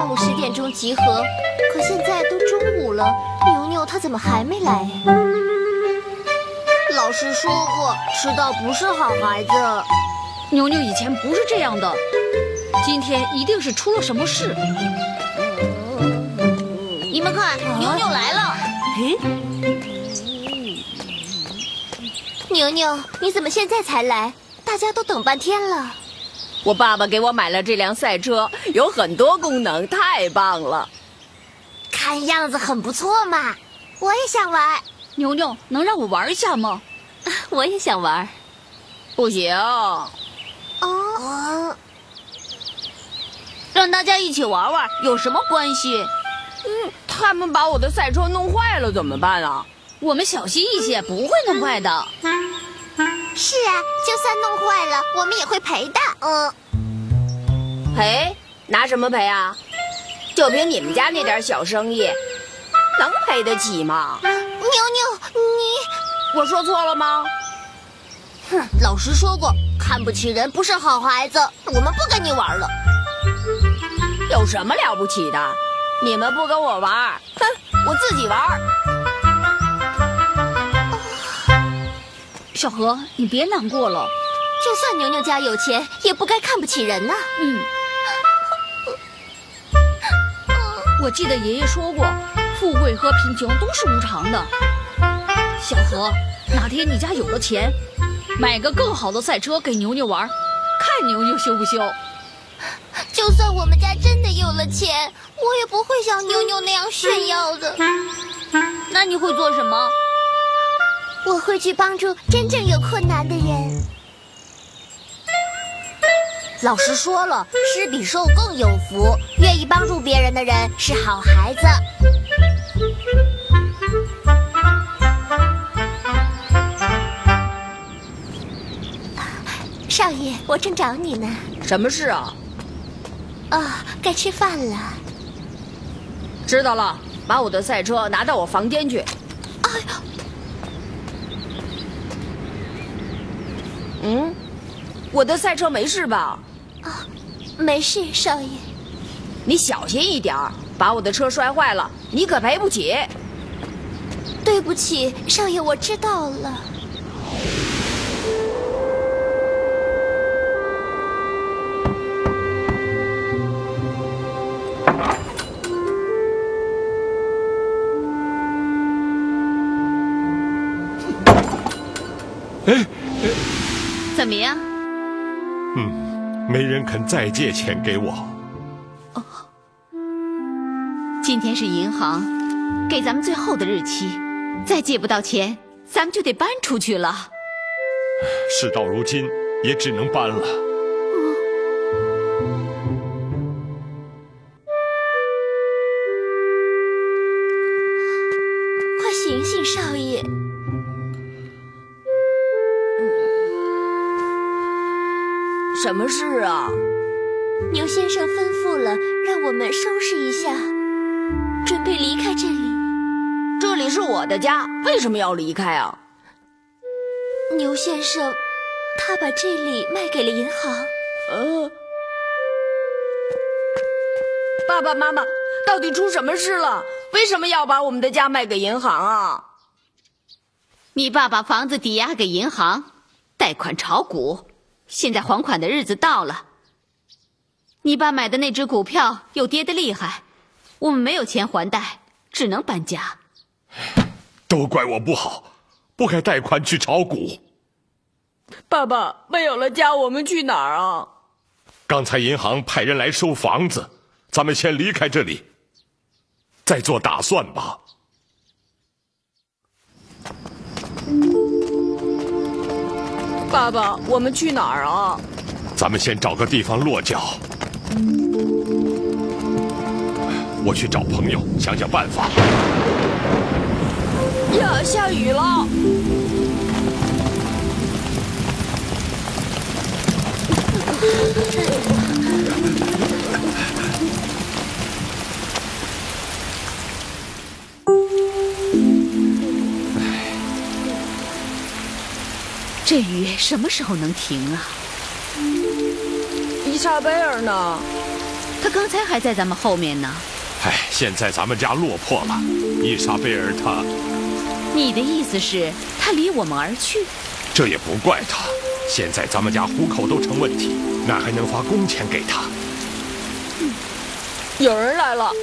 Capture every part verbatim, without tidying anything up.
上午十点钟集合，可现在都中午了，牛牛他怎么还没来呀？老师说过，迟到不是好孩子。 牛牛以前不是这样的，今天一定是出了什么事。 你们看，牛牛来了。 诶， 牛牛，你怎么现在才来？大家都等半天了。 我爸爸给我买了这辆赛车，有很多功能，太棒了。 看样子很不错嘛，我也想玩。 牛牛，能让我玩一下吗？ 我也想玩。 不行。 哦， 让大家一起玩玩有什么关系？ 嗯，他们把我的赛车弄坏了怎么办啊？ 我们小心一些，不会弄坏的。 是啊，就算弄坏了，我们也会赔的。嗯， 赔？拿什么赔啊？就凭你们家那点小生意，能赔得起吗？ 牛牛，你， 我说错了吗？ 哼，老师说过，看不起人不是好孩子，我们不跟你玩了。 有什么了不起的？你们不跟我玩，哼，我自己玩。 小何，你别难过了。 就算牛牛家有钱，也不该看不起人呐。 嗯，我记得爷爷说过，富贵和贫穷都是无常的。小何，哪天你家有了钱，买个更好的赛车给牛牛玩，看牛牛羞不羞。 就算我们家真的有了钱，我也不会像牛牛那样炫耀的。 那你会做什么？ 我会去帮助真正有困难的人。老师说了，施比受更有福，愿意帮助别人的人是好孩子。少爷，我正找你呢。 什么事啊？ 啊，该吃饭了。 知道了，把我的赛车拿到我房间去。 哎呀！ 嗯，我的赛车没事吧？ 啊，没事，少爷。 你小心一点儿，把我的车摔坏了，你可赔不起。 对不起，少爷，我知道了。 哎， 怎么样？ 嗯，没人肯再借钱给我。 哦，今天是银行给咱们最后的日期，再借不到钱，咱们就得搬出去了。 事到如今，也只能搬了。 快醒醒，少爷！ 什么事啊？ 牛先生吩咐了，让我们收拾一下，准备离开这里。 这里是我的家，为什么要离开啊？ 牛先生，他把这里卖给了银行。 呃，爸爸妈妈，到底出什么事了？为什么要把我们的家卖给银行啊？ 你爸把房子抵押给银行，贷款炒股。现在还款的日子到了，你爸买的那只股票又跌得厉害，我们没有钱还贷，只能搬家。 都怪我不好，不该贷款去炒股。 爸爸，没有了家，我们去哪儿啊？ 刚才银行派人来收房子，咱们先离开这里，再做打算吧。 爸爸，我们去哪儿啊？ 咱们先找个地方落脚。我去找朋友，想想办法。 呀，下雨了！ 这雨什么时候能停啊？ 伊莎贝尔呢？ 他刚才还在咱们后面呢。 哎，现在咱们家落魄了，伊莎贝尔她…… 你的意思是，他离我们而去？ 这也不怪他。现在咱们家糊口都成问题，哪还能发工钱给他？ 嗯、有人来了。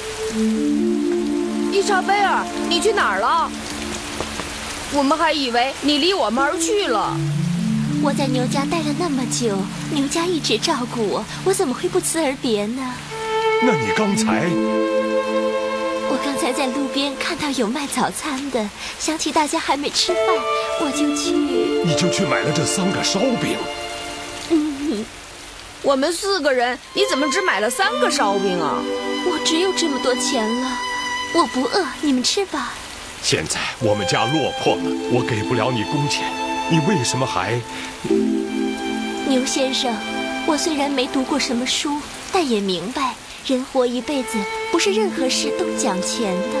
伊莎贝尔，你去哪儿了？我们还以为你离我们而去了。 我在牛家待了那么久，牛家一直照顾我，我怎么会不辞而别呢？ 那你刚才…… 我刚才在路边看到有卖早餐的，想起大家还没吃饭，我就去…… 你就去买了这三个烧饼。 嗯， 我们四个人，你怎么只买了三个烧饼啊？ 我只有这么多钱了，我不饿，你们吃吧。 现在我们家落魄了，我给不了你工钱，你为什么还…… 牛先生，我虽然没读过什么书，但也明白，人活一辈子，不是任何事都讲钱的。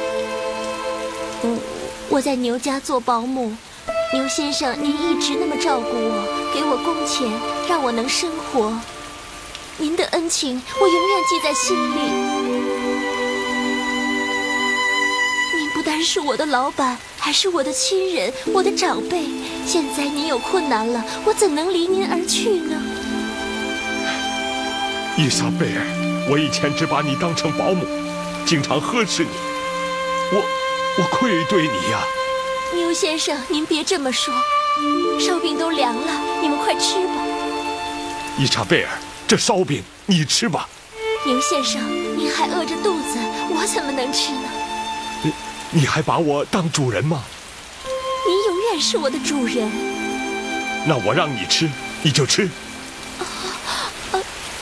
嗯，我在牛家做保姆，牛先生，您一直那么照顾我，给我工钱，让我能生活。您的恩情，我永远记在心里。您不单是我的老板，还是我的亲人，我的长辈。现在您有困难了，我怎能离您而去呢？ 伊莎贝尔，我以前只把你当成保姆，经常呵斥你，我我愧对你呀。 牛先生，您别这么说，烧饼都凉了，你们快吃吧。 伊莎贝尔，这烧饼你吃吧。 牛先生，您还饿着肚子，我怎么能吃呢？ 你你还把我当主人吗？ 您永远是我的主人。 那我让你吃，你就吃。 啊啊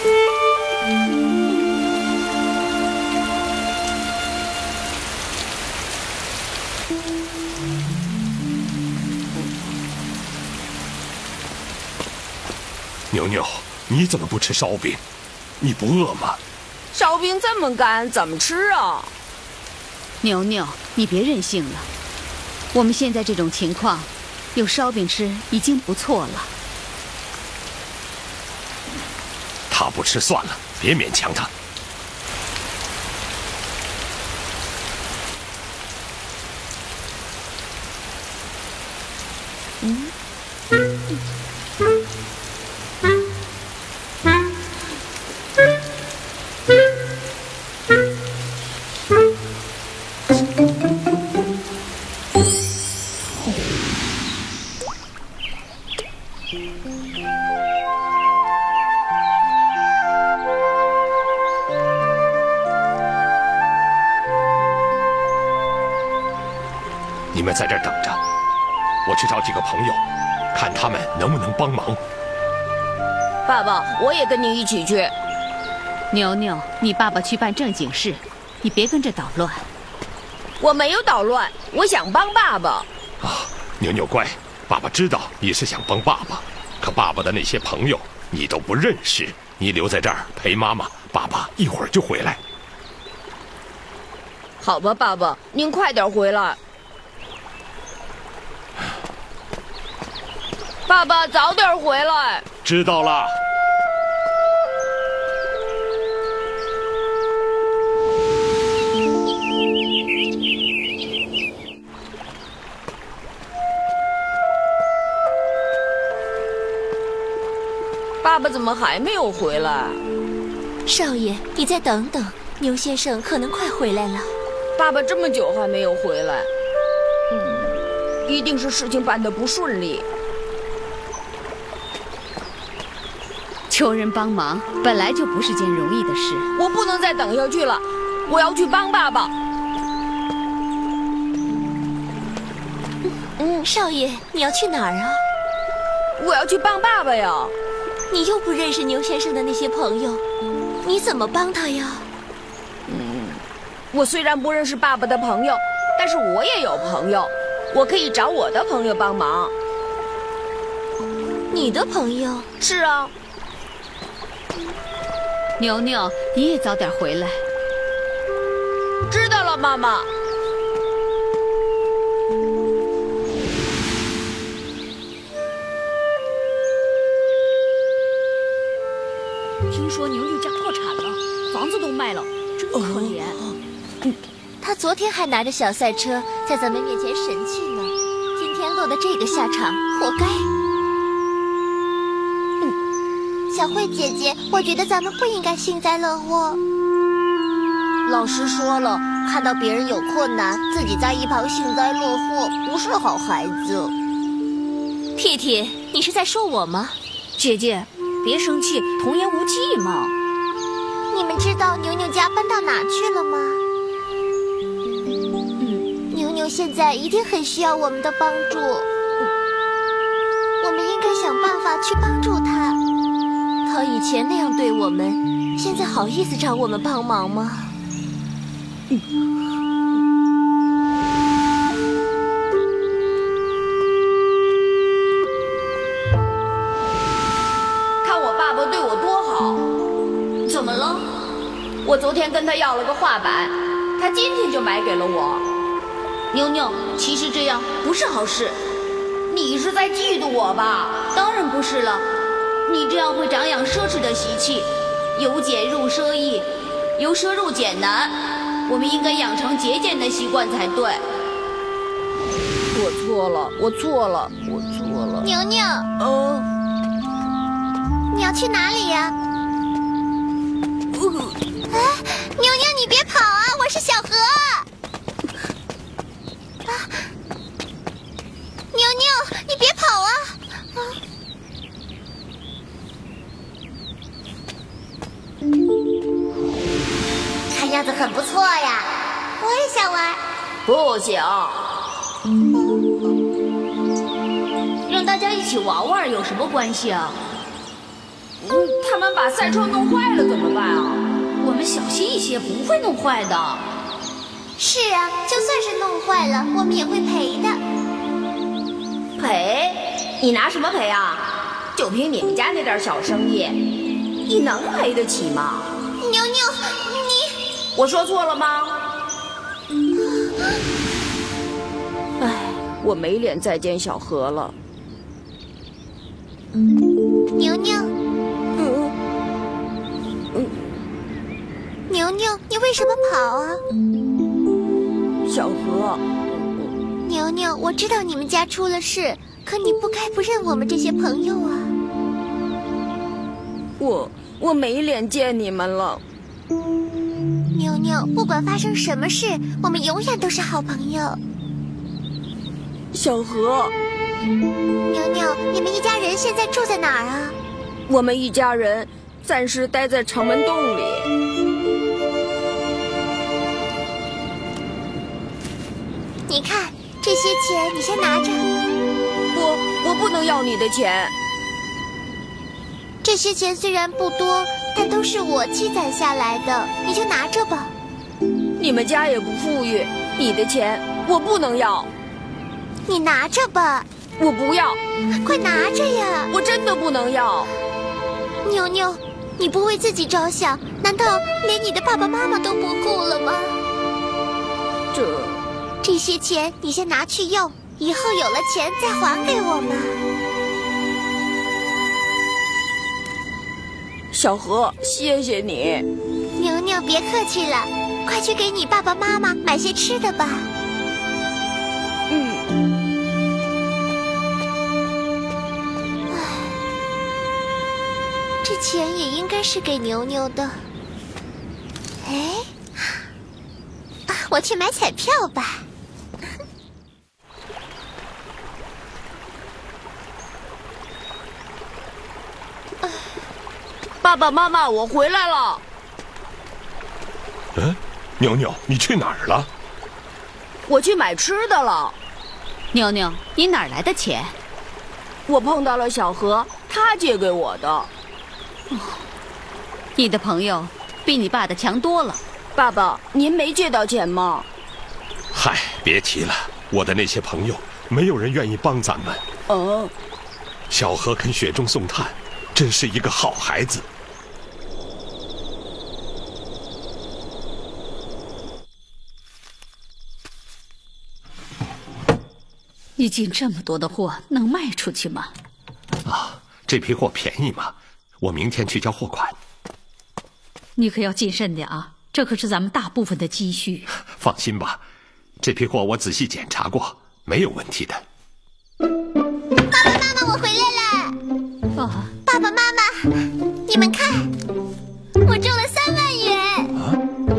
牛牛，你怎么不吃烧饼？你不饿吗？ 烧饼这么干，怎么吃啊？ 牛牛，你别任性了。我们现在这种情况，有烧饼吃已经不错了。 他不吃算了，别勉强他。 嗯。 你们在这儿等着，我去找几个朋友，看他们能不能帮忙。 爸爸，我也跟你一起去。 牛牛，你爸爸去办正经事，你别跟着捣乱。 我没有捣乱，我想帮爸爸。 啊，牛牛乖，爸爸知道你是想帮爸爸，可爸爸的那些朋友你都不认识，你留在这儿陪妈妈，爸爸一会儿就回来。 好吧，爸爸，您快点回来。爸爸，早点回来。 知道了。 爸爸怎么还没有回来？ 少爷，你再等等，牛先生可能快回来了。 爸爸这么久还没有回来，嗯，一定是事情办得不顺利。 求人帮忙本来就不是件容易的事。 我不能再等下去了，我要去帮爸爸。 嗯，少爷，你要去哪儿啊？ 我要去帮爸爸呀。 你又不认识牛先生的那些朋友，你怎么帮他呀？ 嗯，我虽然不认识爸爸的朋友，但是我也有朋友，我可以找我的朋友帮忙。 你的朋友？ 是啊。 牛牛，你也早点回来。 知道了，妈妈。 听说牛牛家破产了，房子都卖了，真可怜。 嗯，他昨天还拿着小赛车在咱们面前神气呢，今天落得这个下场，活该。嗯，小慧姐姐，我觉得咱们不应该幸灾乐祸。老师说了，看到别人有困难，自己在一旁幸灾乐祸，不是好孩子。 T T，你是在说我吗？ 姐姐，别生气，童言无忌嘛。 你们知道牛牛家搬到哪去了吗？嗯，牛牛现在一定很需要我们的帮助，我们应该想办法去帮助他。他以前那样对我们，现在好意思找我们帮忙吗？ 看我爸爸对我多好。 怎么了？ 我昨天跟他要了个画板，他今天就买给了我。 妞妞，其实这样不是好事。 你是在嫉妒我吧？ 当然不是了，你这样会长养奢侈的习气，由俭入奢易，由奢入俭难。我们应该养成节俭的习惯才对。 我错了，我错了，我错了。 牛牛， 嗯， 你要去哪里呀？哎，牛牛，你别跑啊！我是小何。啊，牛牛，你别跑啊！啊，看样子很不错呀，我也想玩。 不行， 让大家一起玩玩有什么关系啊？ 嗯，他们把赛车弄坏了怎么办啊？ 我们小心一些，不会弄坏的。 是啊，就算是弄坏了，我们也会赔的。 赔？你拿什么赔啊？就凭你们家那点小生意，你能赔得起吗？ 牛牛，你…… 我说错了吗？唉，我没脸再见小何了。 牛牛， 嗯嗯， 牛牛，你为什么跑啊？ 小何， 牛牛，我知道你们家出了事，可你不该不认我们这些朋友啊。 我我没脸见你们了。 牛牛，不管发生什么事，我们永远都是好朋友。 小何， 牛牛，你们一家人现在住在哪儿啊？ 我们一家人暂时待在长门洞里。 你看这些钱，你先拿着。 我我不能要你的钱。 这些钱虽然不多，但都是我积攒下来的，你就拿着吧。 你们家也不富裕，你的钱我不能要。 你拿着吧。 我不要。 快拿着呀！ 我真的不能要。 牛牛，你不为自己着想，难道连你的爸爸妈妈都不顾了吗？ 这这些钱你先拿去用，以后有了钱再还给我们。 小何，谢谢你。 牛牛，别客气了，快去给你爸爸妈妈买些吃的吧。 嗯。 这钱也应该是给牛牛的。哎，啊，我去买彩票吧。 爸爸妈妈，我回来了。 嗯，牛牛，你去哪儿了？ 我去买吃的了。 妞妞，你哪儿来的钱？ 我碰到了小何，他借给我的。 哦，你的朋友比你爸的强多了。 爸爸，您没借到钱吗？ 嗨，别提了，我的那些朋友，没有人愿意帮咱们。 嗯， 小何肯雪中送炭，真是一个好孩子。 你进这么多的货，能卖出去吗？ 啊，这批货便宜吗？我明天去交货款。 你可要谨慎点啊，这可是咱们大部分的积蓄。 放心吧，这批货我仔细检查过，没有问题的。 爸爸妈妈，我回来了。 啊， 爸爸妈妈，你们看，我中了三万元。 啊？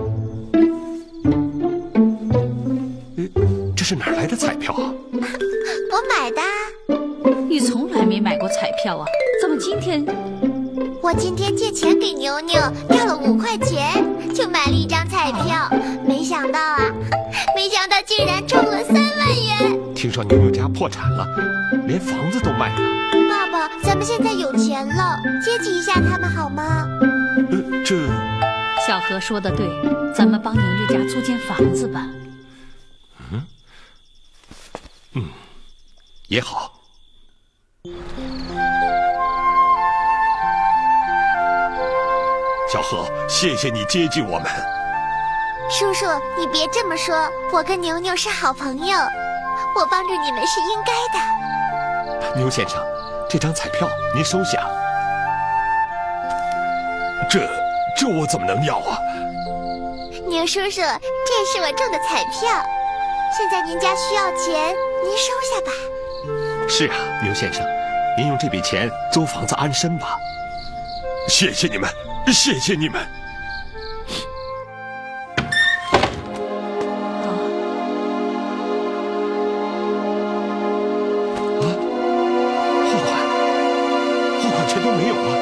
这是哪儿来的彩票啊？ 我买的。 你从来没买过彩票啊？怎么今天？ 我今天借钱给牛牛，掉了五块钱，就买了一张彩票。没想到啊，没想到竟然中了三万元。 听说牛牛家破产了，连房子都卖了。 爸爸，咱们现在有钱了，接济一下他们好吗？ 呃，这…… 小何说的对，咱们帮牛牛家租间房子吧。 嗯，嗯，也好。小何，谢谢你接济我们。 叔叔，你别这么说，我跟牛牛是好朋友，我帮助你们是应该的。 牛先生，这张彩票您收下。这这我怎么能要啊？ 牛叔叔，这是我中的彩票，现在您家需要钱，您收下吧。 是啊，牛先生，您用这笔钱租房子安身吧。谢谢你们，谢谢你们。啊，货款，货款全都没有了。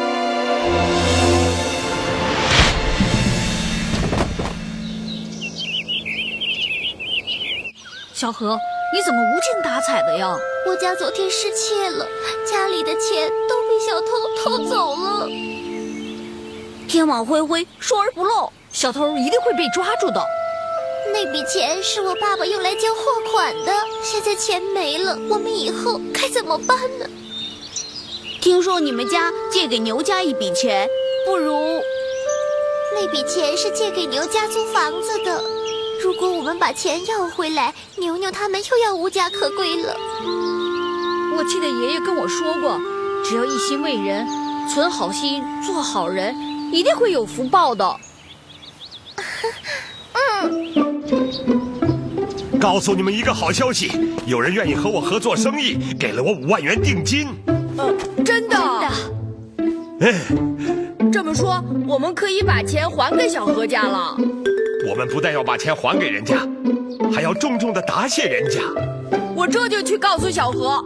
小何，你怎么无精打采的呀？ 我家昨天失窃了，家里的钱都被小偷偷走了。 天网恢恢，疏而不漏， 小偷一定会被抓住的。 那笔钱是我爸爸用来交货款的，现在钱没了，我们以后该怎么办呢？ 听说你们家借给牛家一笔钱，不如…… 那笔钱是借给牛家租房子的，如果我们把钱要回来，牛牛他们又要无家可归了。 我记得爷爷跟我说过，只要一心为人，存好心，做好人，一定会有福报的。 嗯。 告诉你们一个好消息，有人愿意和我合作生意，给了我五万元定金。 呃，真的？ 真的。嗯， 这么说，我们可以把钱还给小何家了。 我们不但要把钱还给人家，还要重重的答谢人家。 我这就去告诉小何。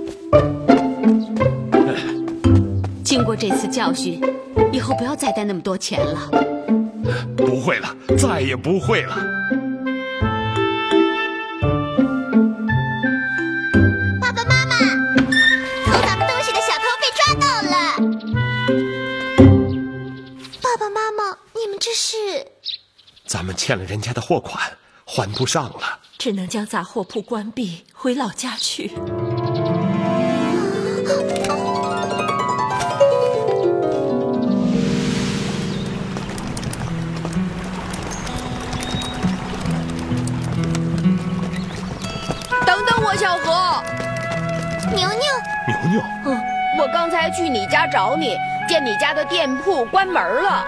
经过这次教训，以后不要再带那么多钱了。 不会了，再也不会了。 爸爸妈妈，偷咱们东西的小偷被抓到了。爸爸妈妈，你们这是…… 咱们欠了人家的货款，还不上了， 只能将杂货铺关闭，回老家去。 等等我，小何。 牛牛， 牛牛， 嗯，我刚才去你家找你，见你家的店铺关门了。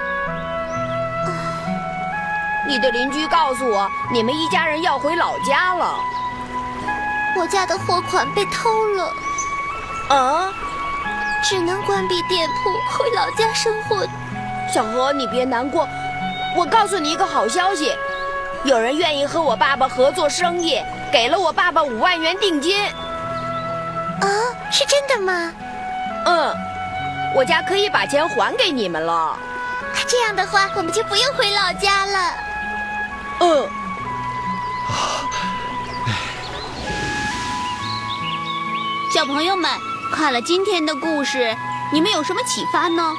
你的邻居告诉我，你们一家人要回老家了。 我家的货款被偷了， 啊， 只能关闭店铺，回老家生活。 小何，你别难过，我告诉你一个好消息，有人愿意和我爸爸合作生意，给了我爸爸五万元定金。 啊，是真的吗？ 嗯，我家可以把钱还给你们了。 这样的话，我们就不用回老家了。 嗯。 小朋友们，看了今天的故事，你们有什么启发呢？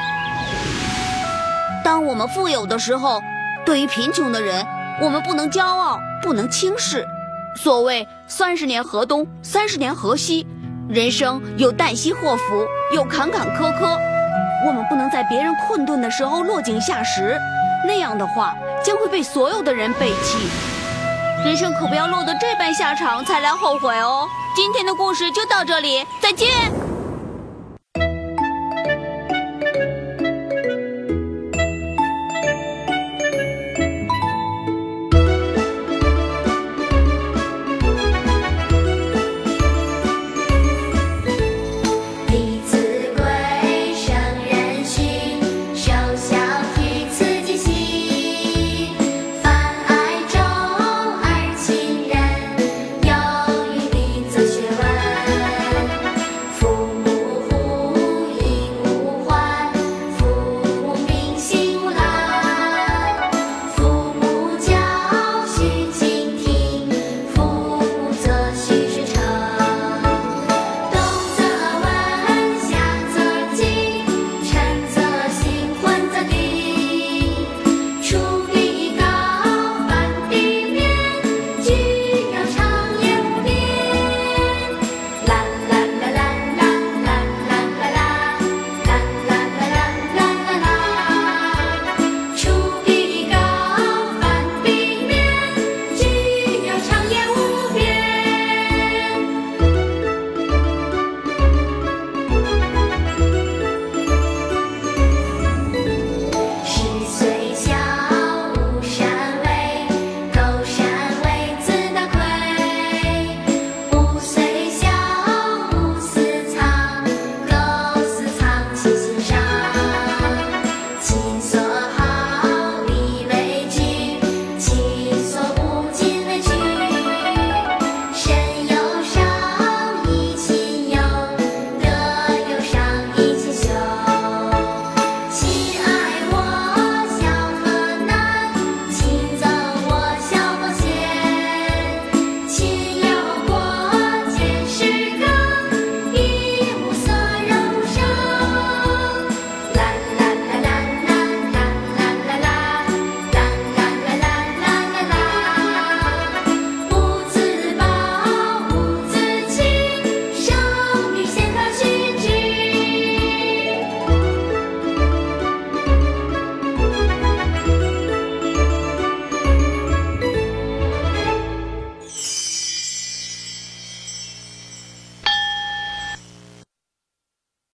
当我们富有的时候，对于贫穷的人，我们不能骄傲，不能轻视。所谓三十年河东，三十年河西，人生有旦夕祸福，有坎坎坷坷。我们不能在别人困顿的时候落井下石，那样的话将会被所有的人背弃。人生可不要落得这般下场才来后悔哦。今天的故事就到这里，再见。